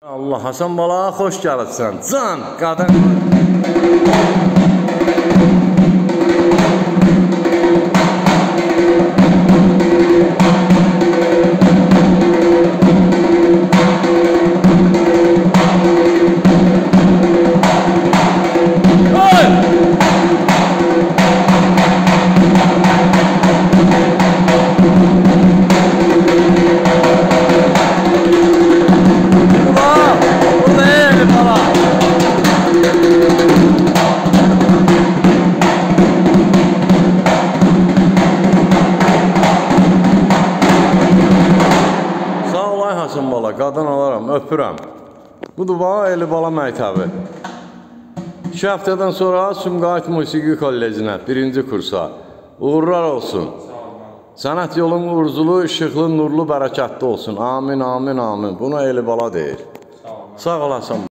Allah, Hasan bala, xoş gəlibsən. Can, qadın. Hasan bala, qadın alaram, öpürəm. Budur bana Eli Bala məktəbi. 2 həftədən sonra Sumqayıt Musiqi Kollecinə, 1-ci kursa. Uğurlar olsun. Sənət yolun uğurzulu, işıqlı, nurlu, bərəkətli olsun. Amin, amin, amin. Bunu Eli Bala deyir. Sağ olasın.